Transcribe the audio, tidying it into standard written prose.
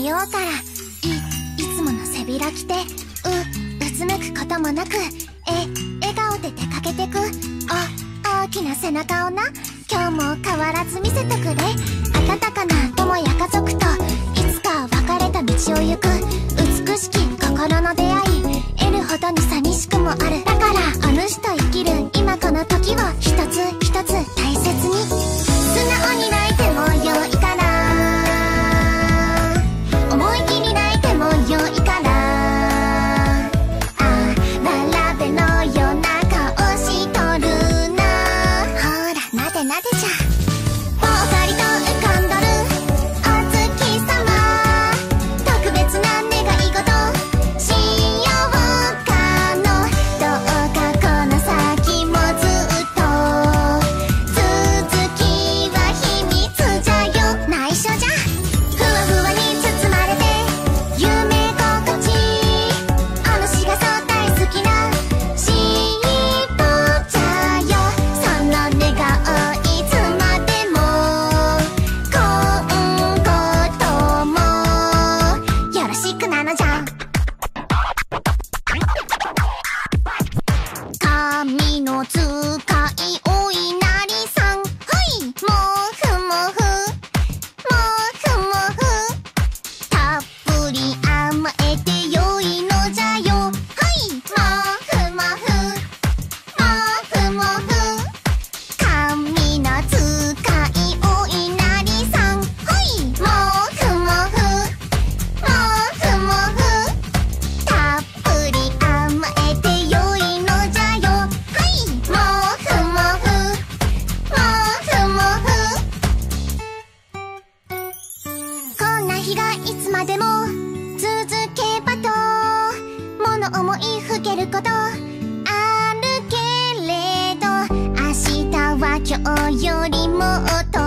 ようから、いつもの背開きで、うつむくこともなく、笑顔で出かけてく。大きな背中をな、今日も変わらず見せてくれ。温かな友や家族と、いつか別れた道を行く。美しき心の出会い、得るほどに寂しくもある。だから、お主と生きる今この時を一つ一つ大切に。素直に泣いてもよいから、思い切り泣いてもよいから、わらべのような顔しとるな。ほらなでなでじゃ、ぽっかりと浮かんどるお月様、特別な願い事しようかの。どうかこの先もずっと続きは秘密じゃよ。内緒じゃ、ふわふわに包まれて夢心地、お主がそう大好きなしっぽじゃよ。その願顔いつまでも今後ともよろしくなのじゃ。神の使いお稲荷さん、はい、もふもふもふもふ、たっぷり甘えてよいのじゃよ。はい、もふもふもふもふ、神の使いお稲荷さん、はい、もふもふもふもふ、たっぷり甘えてよいのじゃよ。はい、もふもふもふもふ、こんな日がいつまでも続けばと物思いふけることあるけれど、明日は今日よりもっと